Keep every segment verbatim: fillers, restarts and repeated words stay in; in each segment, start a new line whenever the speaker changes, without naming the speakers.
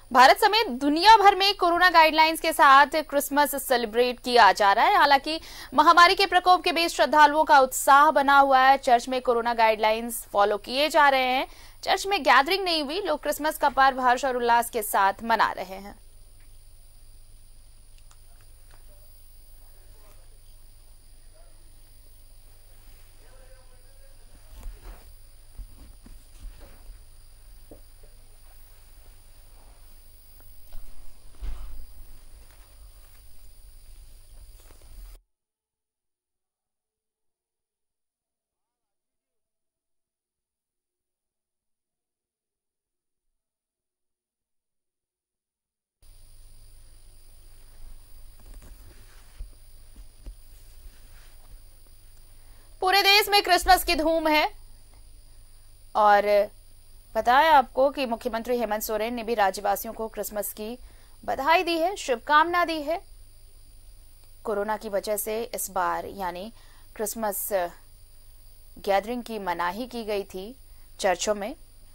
भारत समेत दुनिया भर में कोरोना गाइडलाइंस के साथ क्रिसमस सेलिब्रेट किया जा रहा है। हालांकि महामारी के प्रकोप के बीच श्रद्धालुओं का उत्साह बना हुआ है। चर्च में कोरोना गाइडलाइंस फॉलो किए जा रहे हैं। चर्च में गैदरिंग नहीं हुई। लोग क्रिसमस का पर्व हर्ष और उल्लास के साथ मना रहे हैं। पूरे देश में क्रिसमस की धूम है और बताया आपको कि मुख्यमंत्री हेमंत सोरेन ने भी राज्यवासियों को क्रिसमस की बधाई दी है, शुभकामना दी है। कोरोना की वजह से इस बार यानी क्रिसमस गैदरिंग की मनाही की गई थी चर्चों में।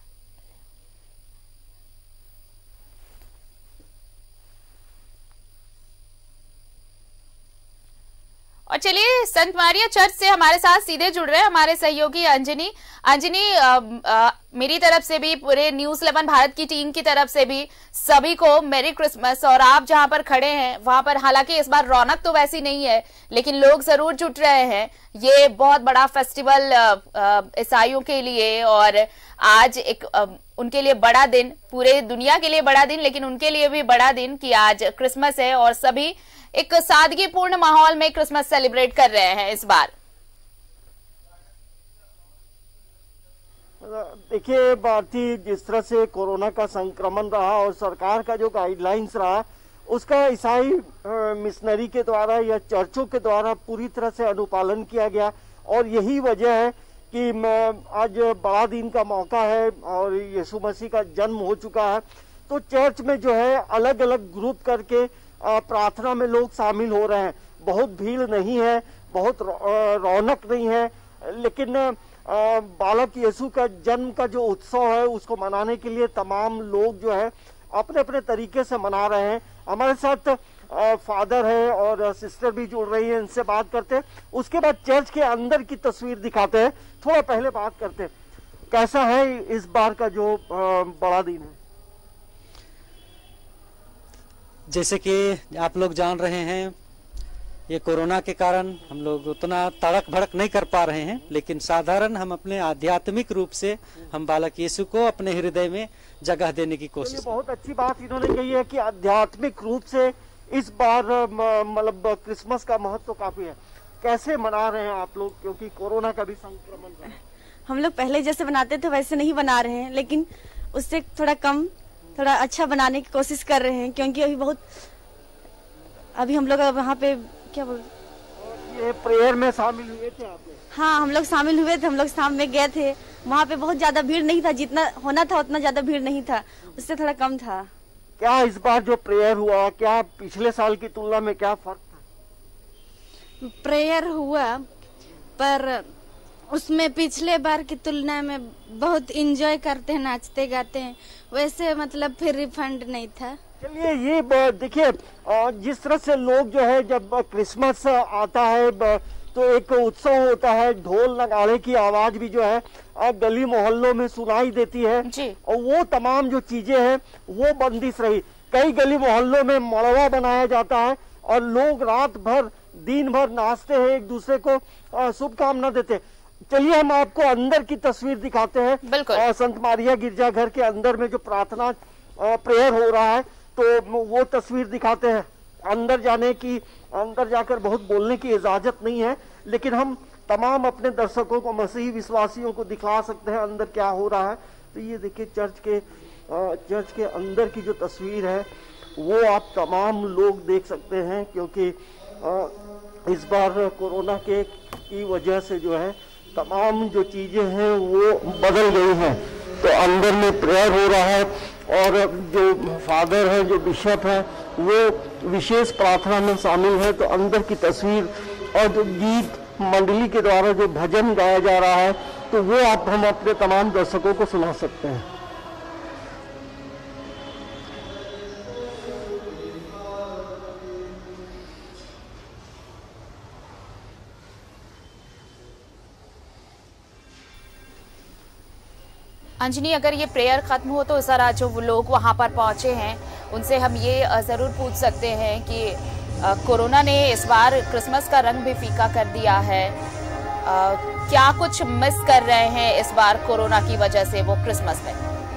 और चलिए संत मारिया चर्च से हमारे साथ सीधे जुड़ रहे हैं हमारे सहयोगी अंजनी। अंजनी आ, आ, मेरी तरफ से भी, पूरे न्यूज इलेवन भारत की टीम की तरफ से भी सभी को मेरी क्रिसमस। और आप जहां पर खड़े हैं वहां पर हालांकि इस बार रौनक तो वैसी नहीं है, लेकिन लोग जरूर जुट रहे हैं। ये बहुत बड़ा फेस्टिवल ईसाइयों के लिए और आज एक आ, उनके लिए बड़ा दिन, पूरे दुनिया के लिए बड़ा दिन, लेकिन उनके लिए भी बड़ा दिन कि आज क्रिसमस है और सभी एक सादगीपूर्ण माहौल में क्रिसमस सेलिब्रेट कर रहे हैं इस बार।
देखिए भारती, जिस तरह से कोरोना का संक्रमण रहा और सरकार का जो गाइडलाइंस रहा उसका ईसाई मिशनरी के द्वारा या चर्चों के द्वारा पूरी तरह से अनुपालन किया गया। और यही वजह है कि आज बड़ा दिन का मौका है और यीशु मसीह का जन्म हो चुका है, तो चर्च में जो है अलग अलग ग्रुप करके प्रार्थना में लोग शामिल हो रहे हैं। बहुत भीड़ नहीं है, बहुत रौनक नहीं है, लेकिन बालक यीशु का जन्म का जो उत्सव है उसको मनाने के लिए तमाम लोग जो है अपने अपने तरीके से मना रहे हैं। हमारे साथ फादर है और सिस्टर भी जुड़ रही है, इनसे बात करते हैं। उसके बाद चर्च के अंदर की तस्वीर दिखाते हैं। थोड़ा पहले बात करते हैं, कैसा है इस बार का जो बड़ा दिन है?
जैसे कि आप लोग जान रहे हैं, ये कोरोना के कारण हम लोग उतना तड़क भड़क नहीं कर पा रहे हैं, लेकिन साधारण हम अपने आध्यात्मिक रूप से हम बालक यीशु को अपने हृदय में जगह देने की कोशिश।
तो बहुत अच्छी बात इन्होंने कही है कि आध्यात्मिक रूप से इस बार मतलब क्रिसमस का महत्व काफी है। कैसे मना रहे हैं आप लोग, क्योंकि कोरोना का भी संक्रमण रहा?
हम लोग पहले जैसे बनाते थे वैसे नहीं बना रहे हैं, लेकिन उससे थोड़ा कम, थोड़ा अच्छा बनाने की कोशिश कर रहे हैं, क्योंकि अभी बहुत अभी हम लोग वहाँ पे क्या बोल
ये प्रेयर में शामिल हुए थे आप लोग?
हाँ, हम लोग शामिल हुए थे। हम लोग शाम में गए थे, वहाँ पे बहुत ज्यादा भीड़ नहीं था, जितना होना था उतना ज्यादा भीड़ नहीं था, उससे थोड़ा कम था।
क्या इस बार जो प्रेयर हुआ, क्या पिछले साल की तुलना में क्या फर्क था?
प्रेयर हुआ पर उसमें पिछले बार की तुलना में बहुत एंजॉय करते हैं, नाचते गाते हैं, वैसे मतलब फिर रिफंड नहीं था।
चलिए ये देखिए, जिस तरह से लोग जो है जब क्रिसमस आता है तो एक उत्सव होता है, ढोल नगाड़े की आवाज भी जो है गली मोहल्लों में सुनाई देती है जी। और वो तमाम जो चीजें हैं वो बंदिश रही। कई गली मोहल्लों में मड़वा बनाया जाता है और लोग रात भर दिन भर नाचते हैं, एक दूसरे को शुभकामना देते हैं। चलिए हम आपको अंदर की तस्वीर दिखाते हैं।
बिल्कुल।
संत मारिया गिरजाघर के अंदर में जो प्रार्थना प्रेयर हो रहा है तो वो तस्वीर दिखाते हैं। अंदर जाने की, अंदर जाकर बहुत बोलने की इजाजत नहीं है, लेकिन हम तमाम अपने दर्शकों को, मसीही विश्वासियों को दिखा सकते हैं अंदर क्या हो रहा है। तो ये देखिए चर्च के चर्च के अंदर की जो तस्वीर है वो आप तमाम लोग देख सकते हैं, क्योंकि इस बार कोरोना के की वजह से जो है तमाम जो चीजें हैं वो बदल गई हैं। तो अंदर में प्रेयर हो रहा है और जो फादर है, जो बिशप है, वो विशेष प्रार्थना में शामिल है। तो अंदर की तस्वीर और जो गीत मंडली के द्वारा जो भजन गाया जा रहा है तो वो आप हम अपने तमाम दर्शकों को सुना सकते हैं।
अंजनी, अगर ये प्रेयर खत्म हो तो जरा जो वो लोग वहाँ पर पहुँचे हैं उनसे हम ये ज़रूर पूछ सकते हैं कि कोरोना ने इस बार क्रिसमस का रंग भी फीका कर दिया है, आ, क्या कुछ मिस कर रहे हैं इस बार कोरोना की वजह से वो क्रिसमस में?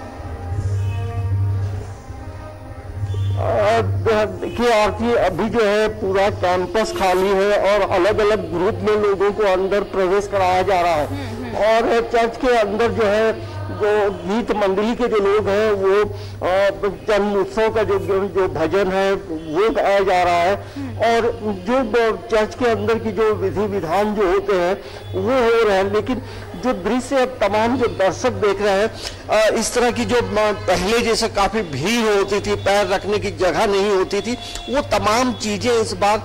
देखिए आरती, अभी जो है पूरा कैंपस खाली है और अलग अलग ग्रुप में लोगों को अंदर प्रवेश कराया जा रहा है और चर्च के अंदर जो है जो गीत मंडली के जो लोग हैं वो जन्म उत्सव का जो जो भजन है वो गाया जा रहा है और जो चर्च के अंदर की जो विधि विधान जो होते हैं वो हो रहे हैं। लेकिन जो दृश्य अब तमाम जो दर्शक देख रहे हैं, इस तरह की जो पहले जैसे काफी भीड़ होती थी, पैर रखने की जगह नहीं होती थी, वो तमाम चीजें इस बार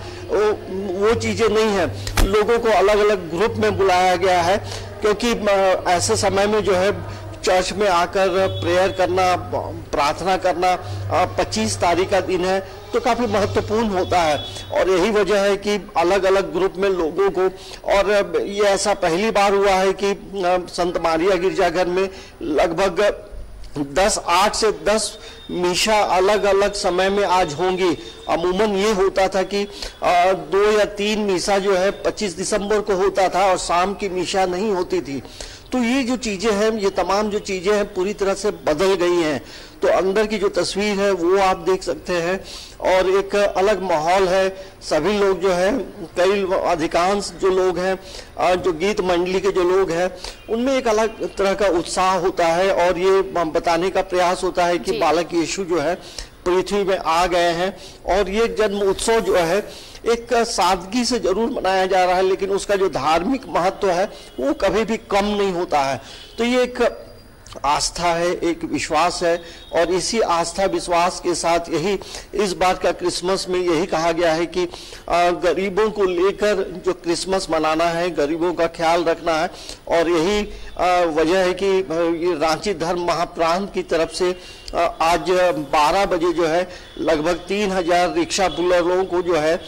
वो चीजें नहीं है। लोगों को अलग अलग ग्रुप में बुलाया गया है क्योंकि ऐसे समय में जो है चर्च में आकर प्रेयर करना, प्रार्थना करना, पच्चीस तारीख का दिन है तो काफी महत्वपूर्ण होता है और यही वजह है कि अलग अलग ग्रुप में लोगों को, और ये ऐसा पहली बार हुआ है कि संत मारिया गिरजाघर में लगभग दस आठ से दस मीशा अलग अलग समय में आज होंगी। अमूमन ये होता था कि आ, दो या तीन मीशा जो है पच्चीस दिसंबर को होता था और शाम की मीशा नहीं होती थी। तो ये जो चीजें हैं, ये तमाम जो चीजें हैं पूरी तरह से बदल गई हैं। तो अंदर की जो तस्वीर है वो आप देख सकते हैं और एक अलग माहौल है। सभी लोग जो है, कई अधिकांश जो लोग हैं, जो गीत मंडली के जो लोग हैं, उनमें एक अलग तरह का उत्साह होता है और ये बताने का प्रयास होता है कि बालक यीशु जो है पृथ्वी में आ गए हैं और ये जन्म उत्सव जो है एक सादगी से जरूर मनाया जा रहा है, लेकिन उसका जो धार्मिक महत्व है वो कभी भी कम नहीं होता है। तो ये एक आस्था है, एक विश्वास है और इसी आस्था विश्वास के साथ यही इस बार का क्रिसमस में यही कहा गया है कि गरीबों को लेकर जो क्रिसमस मनाना है, गरीबों का ख्याल रखना है और यही वजह है कि ये रांची धर्म महाप्रांत की तरफ से आज बारह बजे जो है लगभग तीन हजार रिक्शा पुलरों को जो है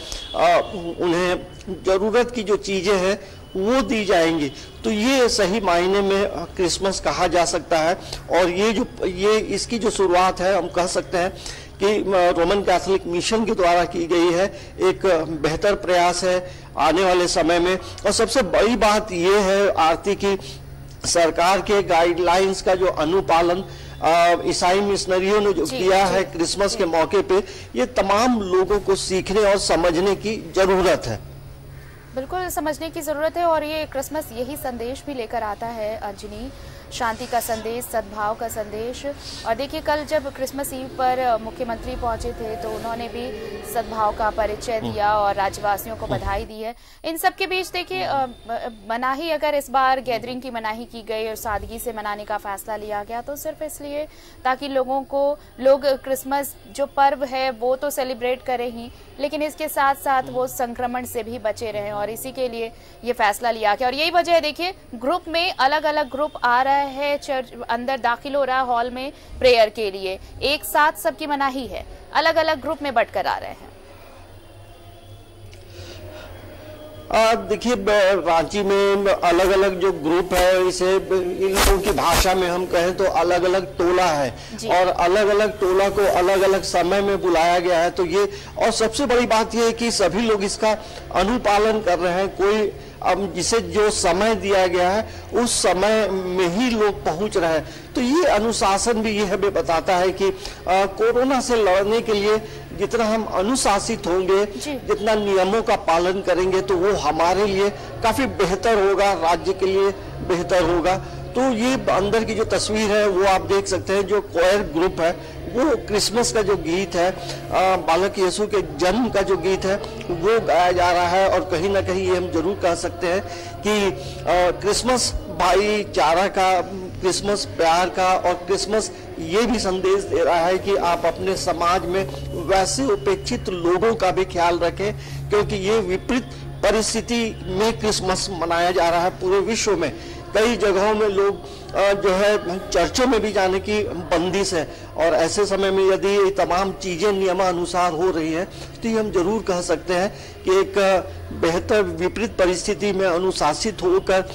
उन्हें जरूरत की जो चीजें हैं वो दी जाएंगी। तो ये सही मायने में क्रिसमस कहा जा सकता है और ये जो ये इसकी जो शुरुआत है हम कह सकते हैं कि रोमन कैथोलिक मिशन के द्वारा की गई है। एक बेहतर प्रयास है आने वाले समय में। और सबसे बड़ी बात ये है आरती की, सरकार के गाइडलाइंस का जो अनुपालन ईसाई मिशनरियों ने जो किया है क्रिसमस के मौके पे, ये तमाम लोगों को सीखने और समझने की जरूरत है।
बिल्कुल समझने की जरूरत है और ये क्रिसमस यही संदेश भी लेकर आता है अंजनी, शांति का संदेश, सद्भाव का संदेश। और देखिए कल जब क्रिसमस ईव पर मुख्यमंत्री पहुंचे थे तो उन्होंने भी सद्भाव का परिचय दिया और राज्यवासियों को बधाई दी है। इन सब के बीच देखिए मनाही, अगर इस बार गैदरिंग की मनाही की गई और सादगी से मनाने का फैसला लिया गया तो सिर्फ इसलिए ताकि लोगों को लोग क्रिसमस जो पर्व है वो तो सेलिब्रेट करें ही, लेकिन इसके साथ साथ वो संक्रमण से भी बचे रहें और इसी के लिए ये फैसला लिया गया। और यही वजह है, देखिए ग्रुप में अलग अलग ग्रुप आ रहा है, चर्च अंदर दाखिल हो रहा है हॉल में प्रेयर के लिए, एक साथ सबकी मनाही है, अलग अलग ग्रुप में बंटकर आ रहे हैं।
देखिए रांची में अलग अलग जो ग्रुप है, इसे इन लोगों की भाषा में हम कहें तो अलग अलग टोला है और अलग अलग टोला को अलग अलग समय में बुलाया गया है। तो ये, और सबसे बड़ी बात ये है कि सभी लोग इसका अनुपालन कर रहे हैं। कोई अब जिसे जो समय दिया गया है उस समय में ही लोग पहुंच रहे हैं। तो ये अनुशासन भी ये हमें बताता है कि आ, कोरोना से लड़ने के लिए जितना हम अनुशासित होंगे, जितना नियमों का पालन करेंगे तो वो हमारे लिए काफी बेहतर होगा, राज्य के लिए बेहतर होगा। तो ये अंदर की जो तस्वीर है वो आप देख सकते हैं। जो कोयर ग्रुप है वो क्रिसमस का जो गीत है, आ, बालक यीशु के जन्म का जो गीत है वो गाया जा रहा है। और कहीं ना कहीं ये हम जरूर कह सकते हैं कि आ, क्रिसमस भाईचारा का, क्रिसमस प्यार का और क्रिसमस ये भी संदेश दे रहा है कि आप अपने समाज में वैसे उपेक्षित लोगों का भी ख्याल रखें, क्योंकि ये विपरीत परिस्थिति में क्रिसमस मनाया जा रहा है पूरे विश्व में। कई जगहों में लोग जो है चर्चों में भी जाने की बंदिश है और ऐसे समय में यदि ये तमाम चीजें नियमानुसार हो रही है तो ये हम जरूर कह सकते हैं कि एक बेहतर विपरीत परिस्थिति में अनुशासित होकर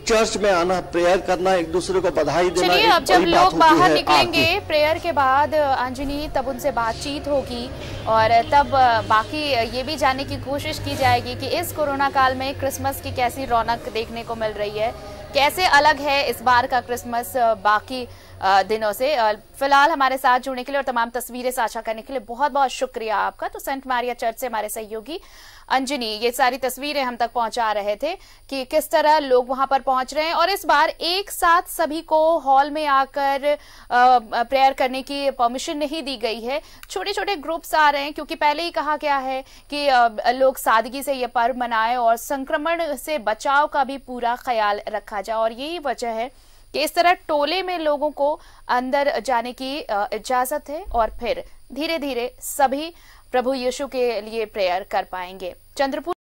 चर्च में आना, प्रेयर करना, एक दूसरे को बधाई देना।
चलिए अब जब लोग बाहर निकलेंगे प्रेयर के बाद अंजनी, तब उनसे बातचीत होगी और तब बाकी ये भी जानने की कोशिश की जाएगी कि इस कोरोना काल में क्रिसमस की कैसी रौनक देखने को मिल रही है, कैसे अलग है इस बार का क्रिसमस बाकी दिनों से। फिलहाल हमारे साथ जुड़ने के लिए और तमाम तस्वीरें साझा करने के लिए बहुत बहुत शुक्रिया आपका। तो सेंट मारिया चर्च से हमारे सहयोगी अंजनी ये सारी तस्वीरें हम तक पहुंचा रहे थे कि किस तरह लोग वहां पर पहुंच रहे हैं और इस बार एक साथ सभी को हॉल में आकर प्रेयर करने की परमिशन नहीं दी गई है। छोटे छोटे ग्रुप्स आ रहे हैं क्योंकि पहले ही कहा गया है कि आ, लोग सादगी से ये पर्व मनाएं और संक्रमण से बचाव का भी पूरा ख्याल रखा जाए। और यही वजह है कि इस तरह टोले में लोगों को अंदर जाने की इजाजत है और फिर धीरे धीरे सभी प्रभु यीशु के लिए प्रेयर कर पाएंगे। चंद्रपुर